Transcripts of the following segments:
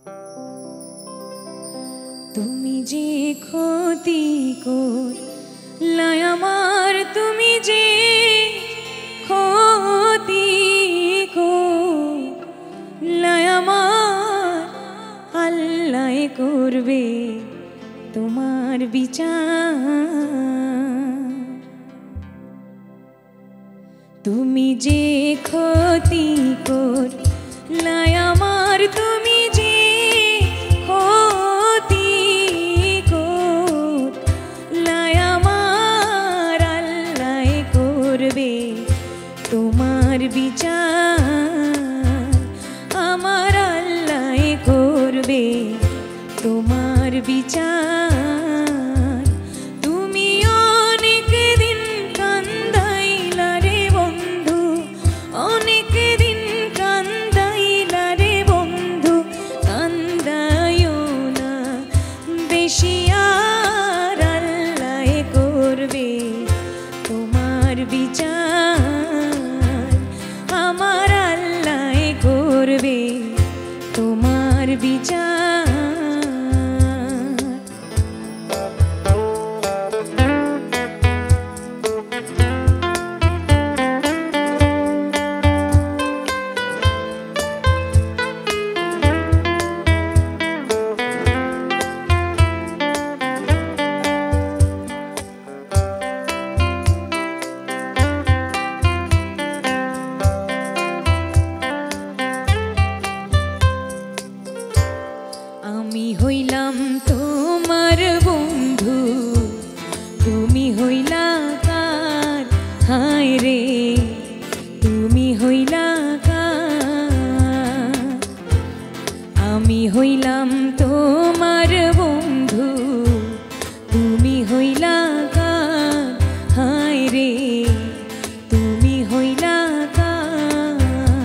তুমি যে ক্ষতি করলাই আমার, তুমি যে ক্ষতি করলাই আমার, আল্লাহ করবে তোমার বিচার। তুমি যে ক্ষতি করলাই আমার, তুমি যে ক্ষতি করলাই আমার, আল্লাহ করবে তোমার বিচার। আমার আল্লাহ করবে তোমার বিচার। তুমি অনেক দিন কান্দাইলা রে বন্ধু, অনেক দিন কান্দাইলা রে বন্ধু, কান্দাইও না বেশি আর, আল্লাহ করবে তোমার বিচার। আমার আল্লাহ করবে তোমার বিচার। আমি হইলাম তোমার বন্ধু, তুমি হইলা কার, হায় রে তুমি হইলা কার। আমি হইলাম তোমার বন্ধু, তুমি হইলা কার, হায় রে তুমি হইলা কার।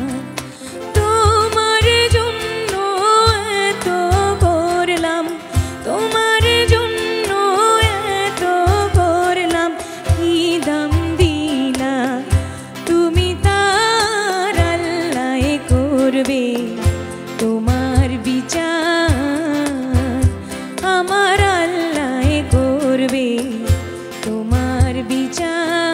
তোমার জন্য এত করলাম, তোমার জন্য এত করলাম, কি দাম দিলা তুমি তার, আল্লাহ করবে তোমার বিচার। আমার আল্লাহ করবে তোমার বিচার।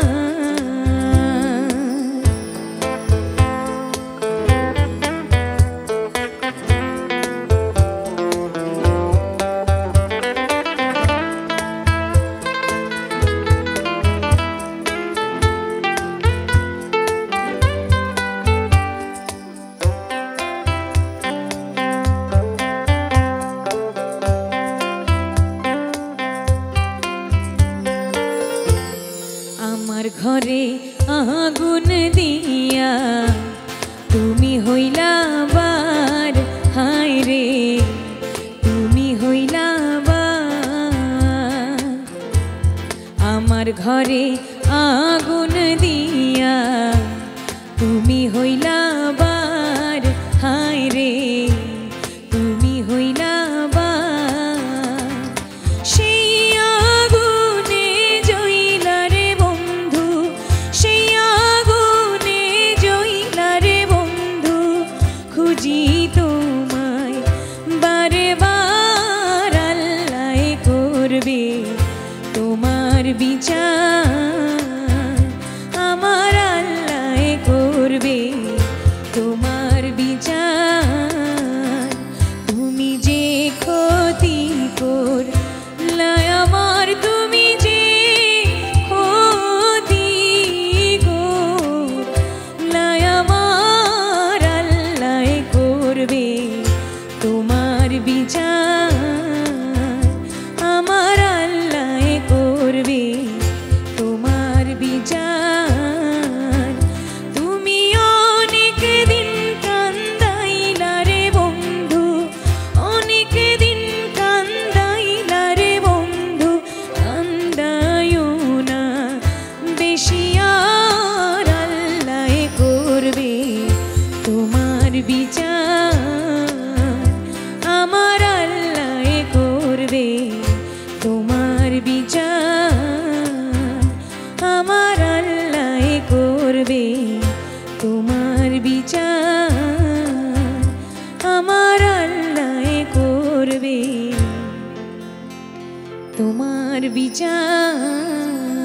আমার ঘরে আগুন দিয়া তুমি হইলা বার, হায় রে তুমি হইলা বার। আমার ঘরে আগুন দিয়া তুমি হইলা বার, হায় রে তুমি হইলা বার। সেই আগুনে জইলা রে বন্ধু, সেই আগুনে জইলা রে বন্ধু, খুঁজি তোমায় বারে বার, আল্লাহ করবে তোমার বিচার। তোমার বিচার